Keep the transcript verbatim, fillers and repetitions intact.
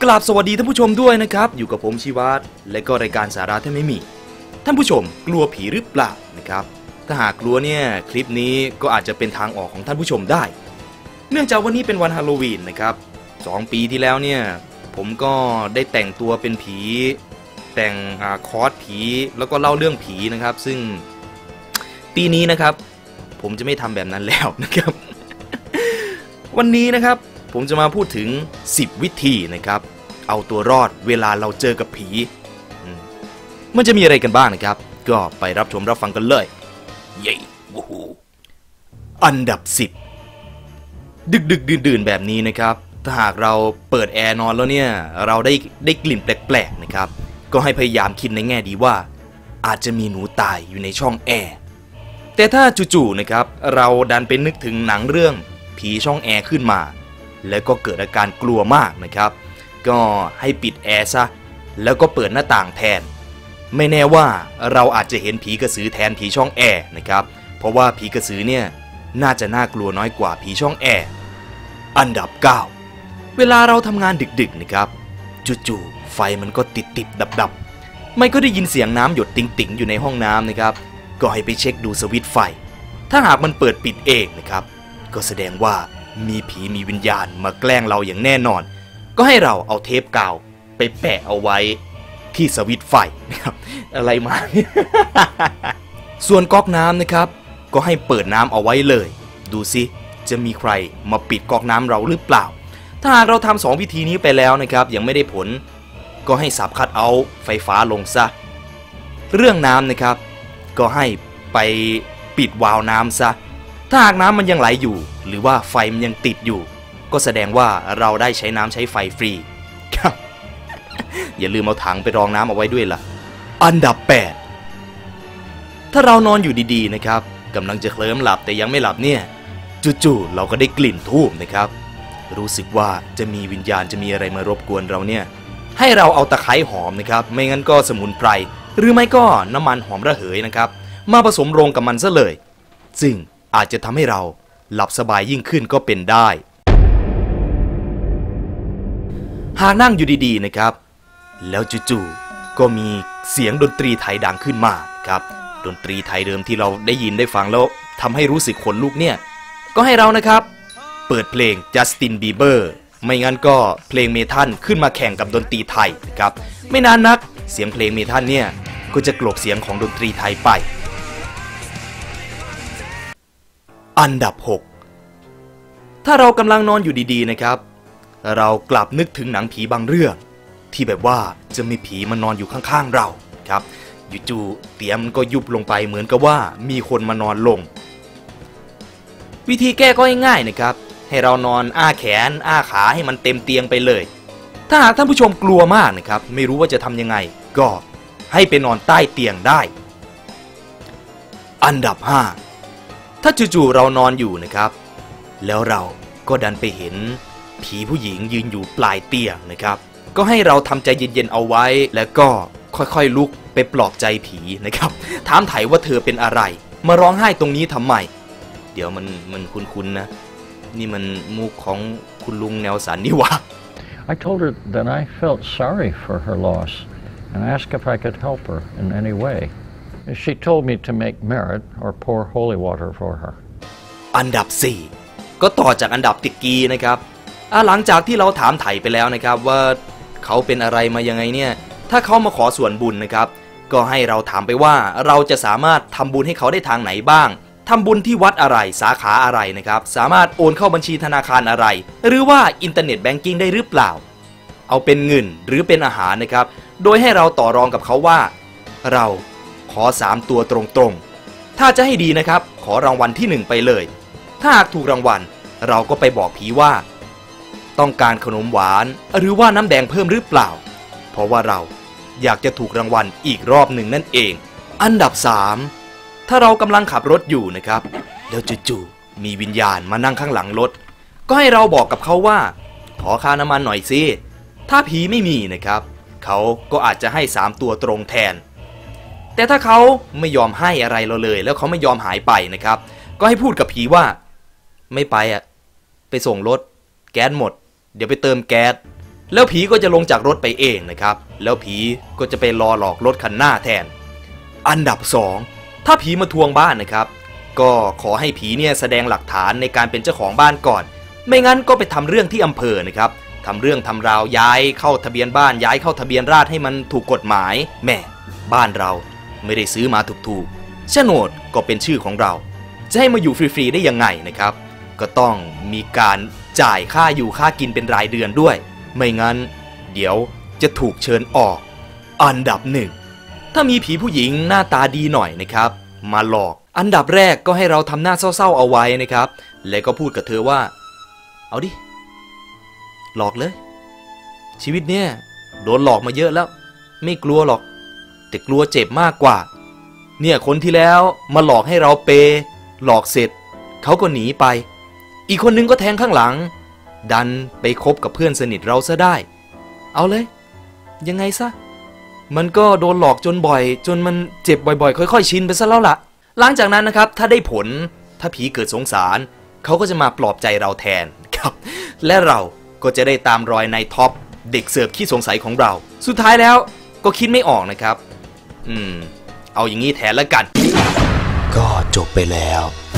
ลาบสวัสดีท่านผู้ชมด้วยนะครับอยู่กับผมชีวัตและก็รายการสาระที่ไม่มีท่านผู้ชมกลัวผีหรือเปล่านะครับถ้าหากกลัวเนี่ยคลิปนี้ก็อาจจะเป็นทางออกของท่านผู้ชมได้เนื่องจากวันนี้เป็นวันฮาโลวีนนะครับสองปีที่แล้วเนี่ยผมก็ได้แต่งตัวเป็นผีแต่งคอสผีแล้วก็เล่าเรื่องผีนะครับซึ่งปีนี้นะครับผมจะไม่ทำแบบนั้นแล้วนะครับ วันนี้นะครับผมจะมาพูดถึงสิบวิธีนะครับเอาตัวรอดเวลาเราเจอกับผีมันจะมีอะไรกันบ้างนะครับก็ไปรับชมรับฟังกันเลยเย้วู้ฮูอันดับสิบดึกดึกดื่นๆแบบนี้นะครับถ้าหากเราเปิดแอร์นอนแล้วเนี่ยเราได้ได้กลิ่นแปลกๆนะครับก็ให้พยายามคิดในแง่ดีว่าอาจจะมีหนูตายอยู่ในช่องแอร์แต่ถ้าจู่ๆนะครับเราดันไปนึกถึงหนังเรื่องผีช่องแอร์ขึ้นมาแล้วก็เกิดอาการกลัวมากนะครับก็ให้ปิดแอร์ซะแล้วก็เปิดหน้าต่างแทนไม่แน่ว่าเราอาจจะเห็นผีกระสือแทนผีช่องแอร์นะครับเพราะว่าผีกระสือเนี่ยน่าจะน่ากลัวน้อยกว่าผีช่องแอร์อันดับเก้าเวลาเราทำงานดึกๆนะครับจู่ๆไฟมันก็ติดติดดับดับไม่ก็ได้ยินเสียงน้ำหยดติ๋งๆอยู่ในห้องน้ำนะครับก็ให้ไปเช็คดูสวิตช์ไฟถ้าหากมันเปิดปิดเองนะครับก็แสดงว่ามีผีมีวิญญาณมาแกล้งเราอย่างแน่นอนก็ให้เราเอาเทปกาวไปแปะเอาไว้ที่สวิตช์ไฟนะครับอะไรมา ส่วนก๊อกน้ำนะครับก็ให้เปิดน้ำเอาไว้เลยดูสิจะมีใครมาปิดก๊อกน้ำเราหรือเปล่าถ้าหากเราทำสองวิธีนี้ไปแล้วนะครับยังไม่ได้ผลก็ให้สับคัทเอาท์ไฟฟ้าลงซะเรื่องน้ำนะครับก็ให้ไปปิดวาล์วน้ำซะถ้าหากน้ำมันยังไหลอยู่หรือว่าไฟมันยังติดอยู่ก็แสดงว่าเราได้ใช้น้ำใช้ไฟฟรีครับ อย่าลืมเอาถังไปรองน้ำเอาไว้ด้วยล่ะอันดับแปดถ้าเรานอนอยู่ดีๆนะครับกำลังจะเคลิ้มหลับแต่ยังไม่หลับเนี่ยจู่ๆเราก็ได้กลิ่นธูปนะครับรู้สึกว่าจะมีวิญญาณจะมีอะไรมารบกวนเราเนี่ยให้เราเอาตะไคร้หอมนะครับไม่งั้นก็สมุนไพรหรือไม่ก็น้ำมันหอมระเหยนะครับมาผสมลงกับมันซะเลยซึ่งอาจจะทำให้เราหลับสบายยิ่งขึ้นก็เป็นได้หากนั่งอยู่ดีๆนะครับแล้วจู่ๆก็มีเสียงดนตรีไทยดังขึ้นมาครับดนตรีไทยเดิมที่เราได้ยินได้ฟังแล้วทำให้รู้สึกขนลุกเนี่ยก็ให้เรานะครับเปิดเพลงจัสตินบีเบอร์ไม่งั้นก็เพลงเมทัลขึ้นมาแข่งกับดนตรีไทยนะครับไม่นานนักเสียงเพลงเมทัลเนี่ยก็จะกลบเสียงของดนตรีไทยไปอันดับหกถ้าเรากำลังนอนอยู่ดีๆนะครับเรากลับนึกถึงหนังผีบางเรื่องที่แบบว่าจะมีผีมานอนอยู่ข้างๆเราครับจู่ๆเตียงมันก็ยุบลงไปเหมือนกับว่ามีคนมานอนลงวิธีแก้ก็ง่ายๆนะครับให้เรานอนอ้าแขนอ้าขาให้มันเต็มเตียงไปเลยถ้าหากท่านผู้ชมกลัวมากนะครับไม่รู้ว่าจะทำยังไงก็ให้ไปนอนใต้เตียงได้อันดับห้าถ้าจู่ๆเรานอนอยู่นะครับแล้วเราก็ดันไปเห็นผีผู้หญิงยืนอยู่ปลายเตียงนะครับก็ให้เราทำใจเย็นๆเอาไว้แล้วก็ค่อยๆลุกไปปลอบใจผีนะครับถามไถ่ว่าเธอเป็นอะไรมาร้องไห้ตรงนี้ทำไมเดี๋ยวมันมันคุ้นๆนะนี่มันมุกของคุณลุงแนวสันนี่วะ I told her that I felt sorry for her loss and asked if I could help her in any way.She told me to make merit or pour holy water for her อันดับสี่ก็ต่อจากอันดับติดกีนะครับหลังจากที่เราถามไถ่ไปแล้วนะครับว่าเขาเป็นอะไรมายังไงเนี่ยถ้าเขามาขอส่วนบุญนะครับก็ให้เราถามไปว่าเราจะสามารถทำบุญให้เขาได้ทางไหนบ้างทำบุญที่วัดอะไรสาขาอะไรนะครับสามารถโอนเข้าบัญชีธนาคารอะไรหรือว่าอินเทอร์เน็ตแบงกิ้งได้หรือเปล่าเอาเป็นเงินหรือเป็นอาหารนะครับโดยให้เราต่อรองกับเขาว่าเราขอสามตัวตรงๆถ้าจะให้ดีนะครับขอรางวัลที่หนึ่งไปเลยถ้าหากถูกรางวัลเราก็ไปบอกผีว่าต้องการขนมหวานหรือว่าน้ำแดงเพิ่มหรือเปล่าเพราะว่าเราอยากจะถูกรางวัลอีกรอบหนึ่งนั่นเองอันดับสามถ้าเรากำลังขับรถอยู่นะครับแล้วจู่ๆมีวิญญาณมานั่งข้างหลังรถก็ให้เราบอกกับเขาว่าขอค่าน้ำมันหน่อยสิถ้าผีไม่มีนะครับเขาก็อาจจะให้สามตัวตรงแทนแต่ถ้าเขาไม่ยอมให้อะไรเราเลยแล้วเขาไม่ยอมหายไปนะครับก็ให้พูดกับผีว่าไม่ไปอ่ะไปส่งรถแก๊สหมดเดี๋ยวไปเติมแก๊สแล้วผีก็จะลงจากรถไปเองนะครับแล้วผีก็จะไปรอหลอกรถคันหน้าแทนอันดับสองถ้าผีมาทวงบ้านนะครับก็ขอให้ผีเนี่ยแสดงหลักฐานในการเป็นเจ้าของบ้านก่อนไม่งั้นก็ไปทำเรื่องที่อำเภอนะครับทำเรื่องทำราวย้ายเข้าทะเบียนบ้านย้ายเข้าทะเบียนราษฎร์ให้มันถูกกฎหมายแม่บ้านเราไม่ได้ซื้อมาถูกๆโฉนดก็เป็นชื่อของเราจะให้มาอยู่ฟรีๆได้ยังไงนะครับก็ต้องมีการจ่ายค่าอยู่ค่ากินเป็นรายเดือนด้วยไม่งั้นเดี๋ยวจะถูกเชิญออกอันดับหนึ่งถ้ามีผีผู้หญิงหน้าตาดีหน่อยนะครับมาหลอกอันดับแรกก็ให้เราทำหน้าเศร้าๆเอาไว้นะครับแล้วก็พูดกับเธอว่าเอาดิหลอกเลยชีวิตเนี่ยโดนหลอกมาเยอะแล้วไม่กลัวหรอกแต่กลัวเจ็บมากกว่าเนี่ยคนที่แล้วมาหลอกให้เราเปย์หลอกเสร็จเขาก็หนีไปอีกคนนึงก็แทงข้างหลังดันไปคบกับเพื่อนสนิทเราซะได้เอาเลยยังไงซะมันก็โดนหลอกจนบ่อยจนมันเจ็บบ่อยๆค่อยๆชินไปซะแล้วล่ะหลังจากนั้นนะครับถ้าได้ผลถ้าผีเกิดสงสารเขาก็จะมาปลอบใจเราแทนครับและเราก็จะได้ตามรอยในท็อปเด็กเสิร์ฟขี้สงสัยของเราสุดท้ายแล้วก็คิดไม่ออกนะครับอืมเอาอย่างนี้แทนแล้วกันก็จบไปแล้ว